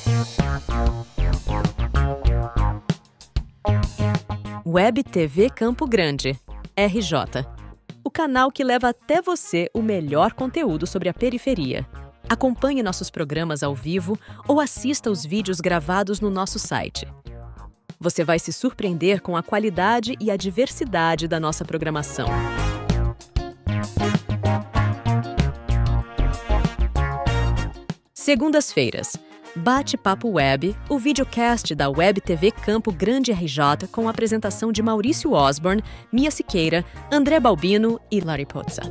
Web TV Campo Grande, RJ. O canal que leva até você o melhor conteúdo sobre a periferia. Acompanhe nossos programas ao vivo ou assista os vídeos gravados no nosso site. Você vai se surpreender com a qualidade e a diversidade da nossa programação. Segundas-feiras, Bate-Papo Web, o videocast da Web TV Campo Grande RJ com a apresentação de Maurício Osborne, Mia Siqueira, André Balbino e Lari Pozza.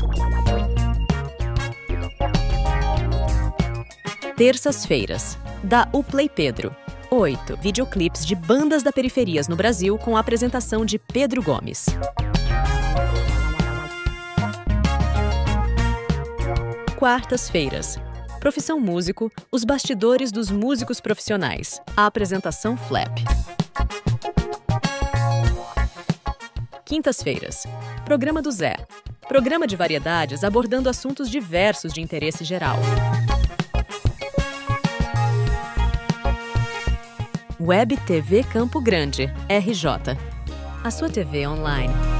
Terças-feiras, da Uplay Pedro. 8 videoclipes de bandas da periferias no Brasil com a apresentação de Pedro Gomes. Quartas-feiras, Profissão Músico, os bastidores dos músicos profissionais. A apresentação Flap. Quintas-feiras, Programa do Zé. Programa de variedades abordando assuntos diversos de interesse geral. Web TV Campo Grande, RJ. A sua TV online.